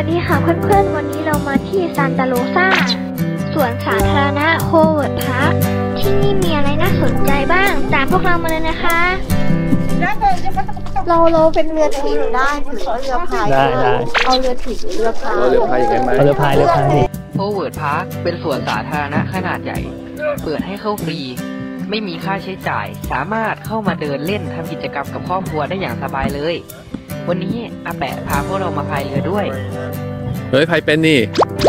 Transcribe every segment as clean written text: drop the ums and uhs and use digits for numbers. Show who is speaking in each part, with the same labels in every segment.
Speaker 1: สดีค่ะเพื่อนๆวันนี้เรามาที่ซานตาโรซาสวนสาธารณะโฮเวิร์ดพาร์คที่นี่มีอะไรน่าสนใจบ้างตามพวกเรามาเลยนะคะ
Speaker 2: เราเป็นเรือถีบได้หรือว่าเรือพายได้เอาเรือถีบหรือเรือพาย
Speaker 3: เอาเรือพายอย่างไรไหม
Speaker 4: เอาเรือพาย
Speaker 5: โฮเวิร์ดพาร์คเป็นสวนสาธารณะขนาดใหญ่เปิดให้เข้าฟรีไม่มีค่าใช้จ่ายสามารถเข้ามาเดินเล่นทำกิจกรรมกับครอบครัวได้อย่างสบายเลยวันนี้อาแปะพาพวกเรามาพายเรือด้วย
Speaker 3: เฮ้ยพายเป็นนี่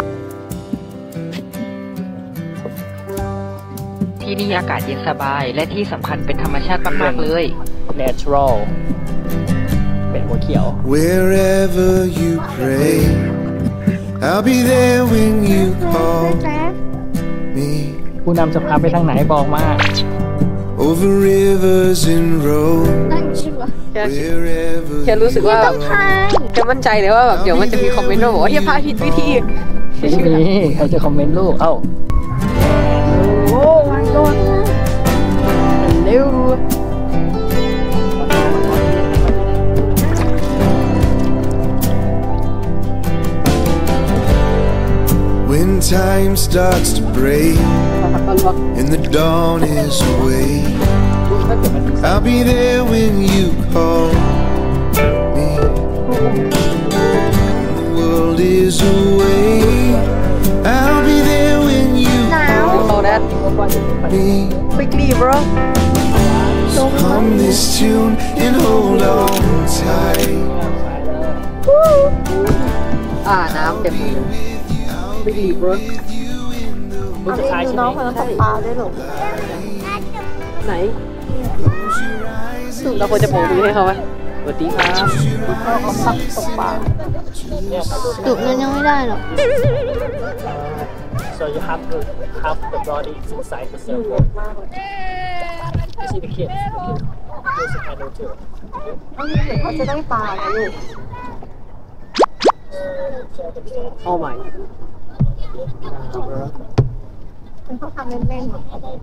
Speaker 5: ที่นี่อากาศเย็นสบายและที่สำคัญเป็นธรรมชาติมากๆเลย
Speaker 4: natural เป็นหัวเขียว
Speaker 6: Wherever you pray I'll be there when you call me
Speaker 4: ผู้นำจะพาไปทางไหนบอกมา
Speaker 6: Over rivers and roads
Speaker 2: แค่รู้สึกว่าจะมั่นใจเลยว่าแบบเดี๋ยวมันจะมีคอมเมนต์ว่าบอกว่าเฮียพาผิดวิธี
Speaker 4: ไม่มีใครจะคอมเมนต์ลูกเอ้าโอ้ยโดนเร็ว
Speaker 6: When time starts to break and the dawn is away I'll be there when you call me When the world is away I'll be there when you call me
Speaker 2: Quickly bro
Speaker 6: So hum this tune and hold on tight
Speaker 2: น้ำเต็มเลยไม่ดีบรถดูน้องคนนั้นตกปลาได้หรอไหนเราควรจะโบกมือให้เขาไหมสวัสดีครับเขาปักตกปลา
Speaker 1: จุดนั้นยังไม่ได้หรอก
Speaker 4: so you have to have the body inside the circle you see the kids use the handle too
Speaker 2: เขาจะได้ปลาไงลูกโอ้ my เป็นเขาทำเล่นๆ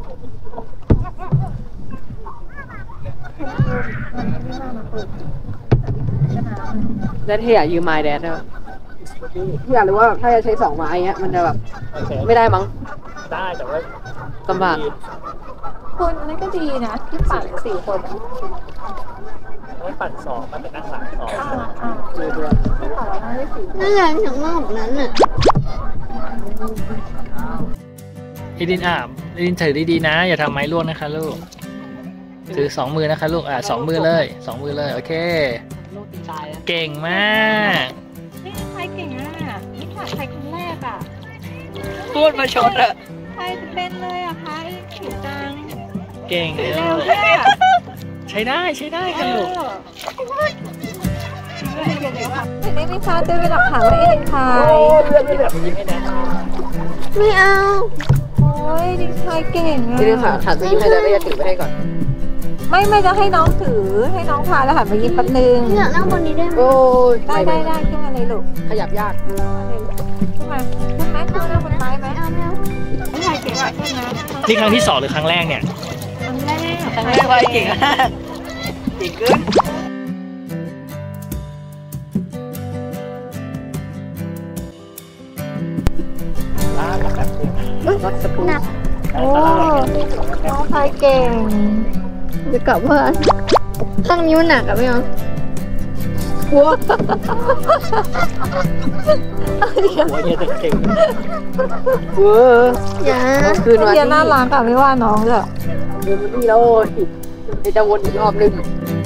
Speaker 2: แดดที่อยากยืมไม้แดดด้วยอยากรู้ว่าถ้าจะใช้2 ไม้เงี้ยมันจะแบบไม่ได้มั้ง
Speaker 4: ได้แต่ว่า
Speaker 2: ลำบากคนนั่นก็ดีนะที่ปั่น4 คน
Speaker 4: ไม่ปั่น2มันเป็นนั่งหลัง2
Speaker 1: น่ารักทั้งหมดนั้นน่ะ
Speaker 4: อีดินอีดินถือดีๆนะอย่าทำไม้ร่วงนะคะลูกถือ2 มือนะคะลูก2 มือเลย2 มือเลยโอเคเก่งมาก
Speaker 1: นี่ใครเก่งอ่ะนี่ค่ะใครคนแรกอ่ะ
Speaker 2: พูดมาชนอ่ะ
Speaker 1: ใครเป็นเลยอ่ะใครผิวจัง
Speaker 4: เก่งเร็วใช้ได้ค่ะลูก
Speaker 2: เห็นได้ไหมคะจะเป็นหลักฐานว่าเอ็นใคร
Speaker 1: ไม่เอา
Speaker 2: โอ้ยดิฉันเก่งอ่ะนี่ค่ะหันไปยิ้มให้แล้วจะถือไปให้ก่อนไม่จะให้น้องถือให้น้องพาแล้วหันไปยิ้มแป๊บนึง
Speaker 1: อยากนั่งบนนี้ได้ไหม
Speaker 2: โอ้ได้ขึ้นมาเลยลูกขยับยากขึ้นมาขึ้นไหมขึ้นมาบนไม้ไหมเอาไม่ใช่เก่งอ่ะขึ้นนะ
Speaker 4: นี่ครั้งที่2หรือครั้งแรกเนี่ย
Speaker 2: ครั้งแรกไวเก่งมากเก่งเกิน
Speaker 1: หนักโอ้น้องพายเก่งจะกลับเพื่อนข้างนี้มันหนักอะพี่น้อง
Speaker 4: หัวเนี่ยจะเก่ง
Speaker 2: อย่าคืนวันนี้น่ารักอะไม่ว่าน้องเลยเดี๋ยวนี้แล้วจะวนอีกรอบนึง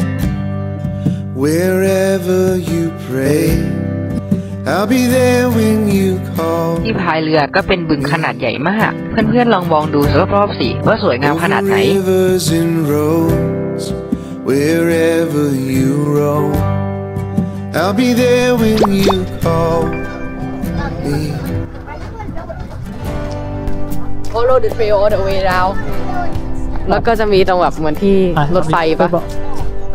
Speaker 6: Wherever you pray I'll be there when you call
Speaker 5: ที่พายเรือก็เป็นบึงขนาดใหญ่มากเพื่อนๆลองมองดูรอบๆสิว่าสวยงามขนาดไหน
Speaker 6: Wherever you roam I'll be there when you call me
Speaker 2: Follow the trail all the way down แล้วก็จะมีตรงแบบเหมือนที่รถไฟปะ
Speaker 4: ไป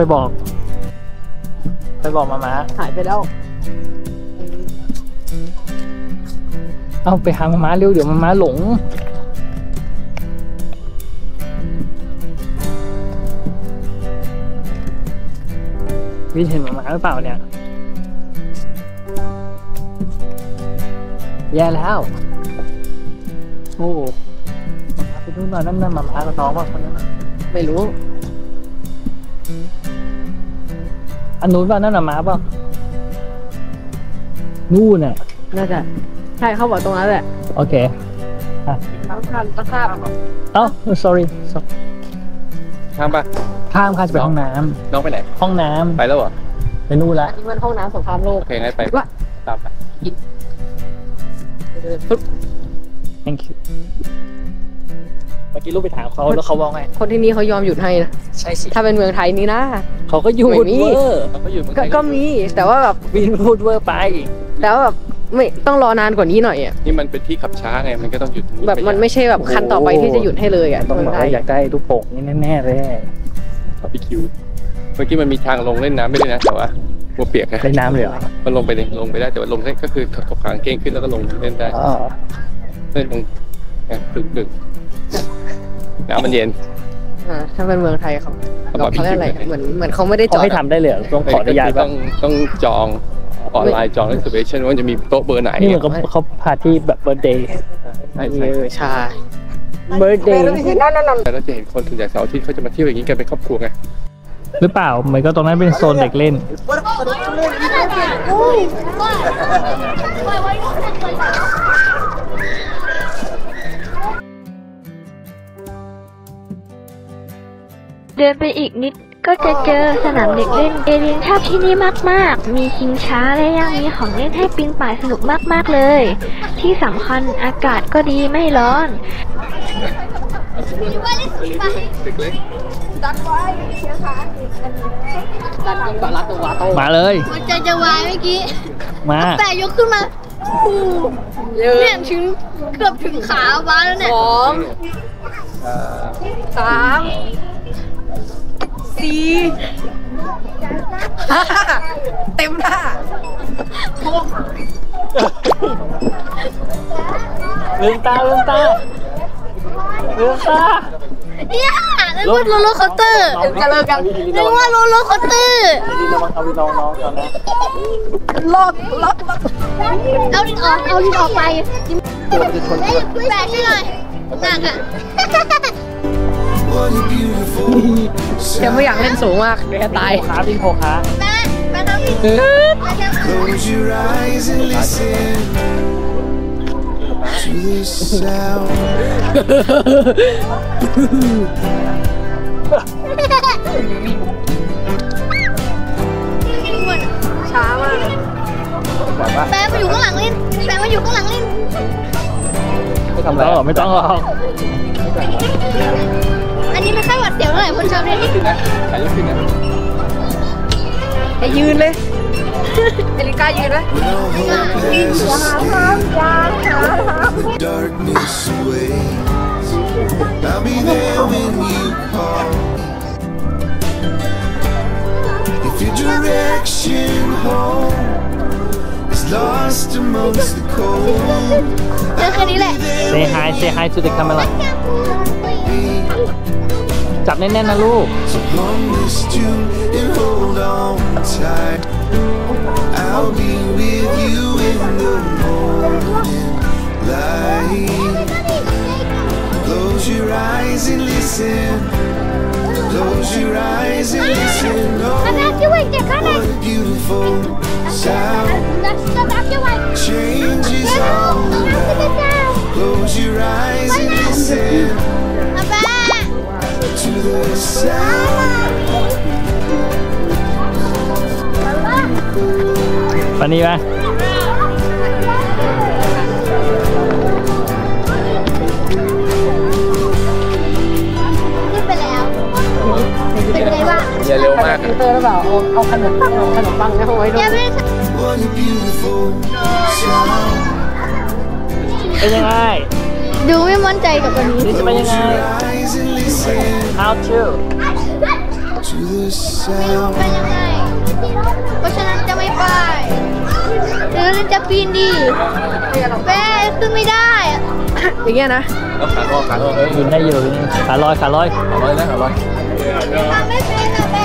Speaker 4: บอกมา
Speaker 2: หายไปแล้ว
Speaker 4: เอาไปหามาเร็วเดี๋ยวมาหลงวินเห็นหมาหรือเปล่าเนี่ยแย่แล้วโอ้มาไปดูหน่อยนั่นมาพากับน้องว่าคนนั้น
Speaker 2: ไม่รู้
Speaker 4: อันนู้นป่ะนั่นมาป่ะนู่นน่ะ
Speaker 2: น่าจะใช่เขาบอกตรงนั้นแหละ
Speaker 4: โอเค
Speaker 2: ต้องข้าม
Speaker 4: เอ้า sorry
Speaker 3: ข้ามปะ
Speaker 4: ข้ามค่ะจะไปห้องน้
Speaker 3: น้องไปไหน
Speaker 4: ำห้องน้
Speaker 3: ไปแล้วเหรอ
Speaker 4: ำไปนู่นละ
Speaker 2: นี่มันห้องน้ำสงครามโลก
Speaker 3: โอเคงั้นไป
Speaker 2: ว่า
Speaker 3: ตามไป
Speaker 2: ปึ๊บ
Speaker 4: thank you เมื่อกี้ลูกไปถามเขาแล้วเขาบอกไง
Speaker 2: คนที่นี่เขายอมหยุดให้นะ
Speaker 4: ใช่สิ
Speaker 2: ถ้าเป็นเมืองไทยนี่นะ
Speaker 4: เขาก็หยุด
Speaker 2: ไม่มี
Speaker 4: เวอร์
Speaker 3: เขาอยู่เมืองไทย
Speaker 2: ก็มีแต่ว่าแบบ
Speaker 4: วินพูดเวอร์ไป
Speaker 2: แต่ว่าแบบไม่ต้องรอนานกว่านี้หน่อยอ่ะ
Speaker 3: นี่มันเป็นที่ขับช้าไงมันก็ต้องหยุด
Speaker 2: แบบมันไม่ใช่แบบคันต่อไปที่จะหยุดให้เลยอ่ะ
Speaker 4: ต้อง
Speaker 2: เมือง
Speaker 4: บอก
Speaker 2: ไทย
Speaker 4: ว่าอยากได้ลูกโป่งนี่แน่ๆเลย
Speaker 3: บาร์บีคิวเมื่อกี้มันมีทางลงเล่นน้ำไม่ได้นะแต่ว่าหัวเปียกนะ
Speaker 4: เล่นน้ำเลยเหรอ
Speaker 3: มันลงไปเลยลงไปได้แต่ว่าลงได้ก็คือถกขางเก้งขึ้นแล้วก็ลงเล่นได้
Speaker 4: อ๋อ
Speaker 3: เล่นตรงดึกน้ำมันเย็น
Speaker 2: ถ้าเป็นเมืองไทยเขา
Speaker 3: เอา
Speaker 2: เรา
Speaker 3: บาร์บี
Speaker 2: เขาเรีย
Speaker 3: คิ
Speaker 2: ก
Speaker 3: ว
Speaker 2: อะไร
Speaker 3: ไป
Speaker 2: เหมือนเขาไม่ได้จ
Speaker 4: เขา
Speaker 2: อด
Speaker 4: ให้ทำได้เลยเหรอต้องขออนุญาต
Speaker 3: ต้
Speaker 4: ป่ะ
Speaker 3: องจองออนไลน์จอง reservation ว่าจะมีโต๊ะเบอร์ไหน
Speaker 4: นี่เหมือนกับเขาพาที่แบบเบิร์ดเดย์
Speaker 3: ใช่ใช่
Speaker 2: ใช่
Speaker 4: เบิร์ดเดย์
Speaker 3: แต่เราจะเห็นคนส่วนใหญ่เสาร์อาทิตย์เขาจะมาเที่ยวอย่างนี้กันเป็นครอบครัวไง
Speaker 4: หรือเปล่าเหมือนก็ตรงนั้นเป็นโซนเด็กเล่น
Speaker 1: เดินไปอีกนิดก็จะเจอสนามเด็กเล่น เอลินชอบที่นี่มากๆ มีชิงช้าและยังมีของเล่นให้ปีนป่ายสนุกมากๆเลย ที่สำคัญอากาศก็ดีไม่ร้อน
Speaker 4: มาเลย
Speaker 7: หัวใจจะวายเมื่อกี้
Speaker 4: มา
Speaker 7: แต่ยกขึ้นมาเนี่ยถึงเกือบถึงขาบ้าแล้วเนี่ย
Speaker 2: 2 3 4 5เต็มหน้า
Speaker 4: ลืมตาลืมตาลืมตา
Speaker 7: เนี่ยนึกว่าโรลเลอร์คอสเตอร์
Speaker 2: จะเลิกกัน
Speaker 7: นึกว่าโรลเลอร์คอสเตอร์
Speaker 4: ดีระวังเอาวินน้องก่อนนะ
Speaker 2: ลอก
Speaker 7: เอาลิ้นออกไปแบกให้หน่อยหนักอ่ะ
Speaker 6: What a beautiful
Speaker 2: เดี๋ยวไม่อยากเล่นสูงมากเดี๋ยวจะตาย
Speaker 4: ขาวิ่งโคขา
Speaker 7: แม่ต้องมี
Speaker 6: Close your eyes and listen to the sound.
Speaker 2: ช้ามาก
Speaker 7: แบกมาอยู่ข้างหลังลิ้นแบกมาอยู่ข้างหลังลิ้น
Speaker 3: ไม่ทำอะไร
Speaker 4: ไม่ต้องหรอก
Speaker 7: อันนี้ไม่ค่อยหวัดเสียวเท่าไหร่คนชอบเล่นนี่
Speaker 3: ขึ้นนะถ่ายรูปขึ้นนะ
Speaker 2: ให้ยืนเลยเอลิก้ายืนไหม
Speaker 6: When all hope has escaped, the darkness awaits. I'll be there when you call. If your direction home is lost amongst the cold,
Speaker 7: เจอแค่นี้แหละ
Speaker 4: say hi to the camera จับแน่นๆนะลูก
Speaker 6: so hum this tune and hold on tight. I'll be with you in the morning light. Close your eyes and listen. Close your eyes and listen. Oh, what a beautiful sound. Change is all around. Close your eyes and listen to the sound.
Speaker 4: ปันนี้ไหม
Speaker 7: ขึ้นไปแล้ว เป็นไงบ้าง
Speaker 3: อย่าเร็วมาก
Speaker 2: เตอร์หรือเปล่าเอาขนมปังในห้องไว้ด้ว
Speaker 7: ยั
Speaker 2: ย
Speaker 7: งไม่ได้
Speaker 6: What a beautiful sound.
Speaker 4: เป็นยังไง
Speaker 7: ดูไม่มั่นใจกับวันนี้
Speaker 4: นี่จะเป็นยังไง
Speaker 6: Eyes and listen
Speaker 4: how to
Speaker 6: to the
Speaker 7: เป็น
Speaker 6: sound.
Speaker 7: ยังไง เพราะฉะนั้นจะไม่ไปหรือจะปีนดีแม่ขึ้นไม่ได้
Speaker 2: อย่างเงี้ยนะ
Speaker 3: แล้วขาลอย
Speaker 4: ยืนได้อยู่ขาลอยขาลอย
Speaker 3: ขาลอยนะขาลอย
Speaker 7: ทำไม่เป็นอะแม่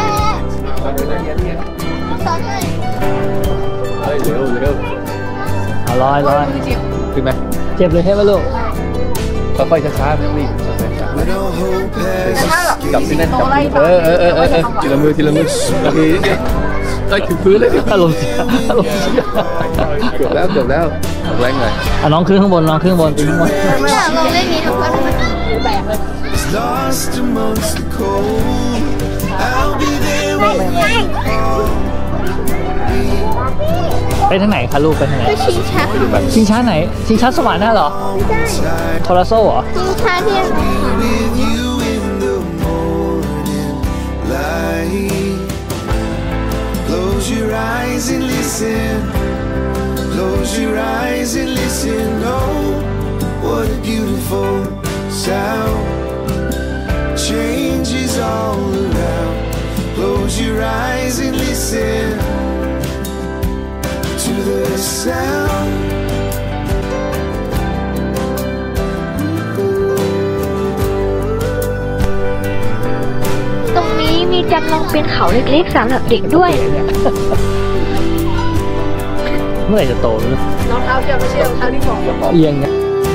Speaker 7: สอนเลย
Speaker 3: เฮ้ยเร็ว
Speaker 4: ขาลอยลอย
Speaker 7: เ
Speaker 3: ขึ้นไหม
Speaker 4: เจ็บเลยใช่ไหมลูก
Speaker 3: ค่อยๆช้าๆไม่ต้องรีบ
Speaker 6: When all hope has
Speaker 3: จับที่นั่นจับทีละมือทีละมือโอเคได้ถึงพื้นเลย
Speaker 4: อารมณ์เสียอารมณ์เสีย
Speaker 3: เกือบแล้วแรงหน่อย
Speaker 4: น้องขึ้นข้างบนน้องขึ้นข้างบนขึ้นข้างบน
Speaker 7: อยากลองเล่นนี้ทุกคน
Speaker 6: lost amongst the cold. I'll be there when you call.
Speaker 4: ไปทางไหนคะลูกไปทางไหน
Speaker 7: ไปชิงช้า
Speaker 4: ชิงช้าไหนชิงช้าสวรรค์น่ะเหรอ
Speaker 6: Time
Speaker 4: โทรโซ่เหรอ
Speaker 7: ชิงช้าที่ไหน
Speaker 6: with you in the morning light. Close your eyes and listen. Close your eyes and listen. Oh, what a beautiful sound. Change is all around. Close your eyes and listen to the sound.
Speaker 1: ตรงนี้มีจำลองเป็นเขาเล็กๆสำหรับเด็กด้วย
Speaker 4: เมื่อไหร่จะโตนะ
Speaker 2: รองเท้าเดียวไม่ใช่รองเท้าที่บอก
Speaker 4: เอียงไง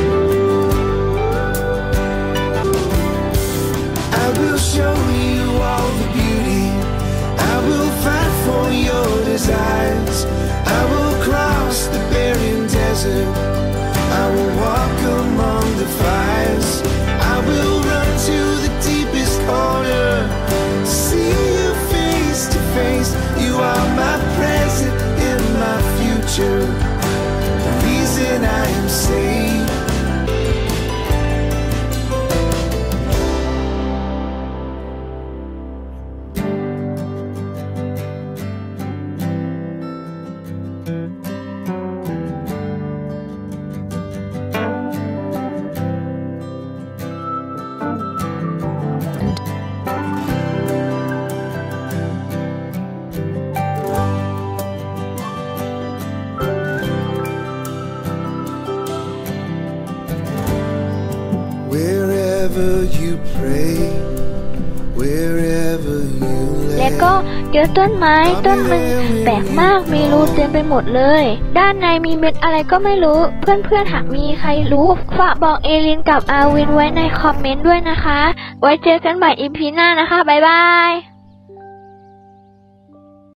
Speaker 6: I will show you all the beauty. I will fight for your desires. I will cross the barren desert. I will walk among the fires. I will run to the deepest corner. See you face to face. You are my present and my future. The reason I am saved. Wherever you pray, wherever you
Speaker 1: และ
Speaker 6: lay.
Speaker 1: ก็เจอต้นไม้ต้นหนึ่งแปลกมากมีรูเต็มไปหมดเลย ด้านในมีเม็ดอะไรก็ไม่รู้ เพื่อนๆหากมีใครรู้ฝากบอกเอลินกับอาวินไว้ในคอมเมนต์ด้วยนะคะ ไว้เจอกันใหม่ EP หน้านะคะบ๊ายบาย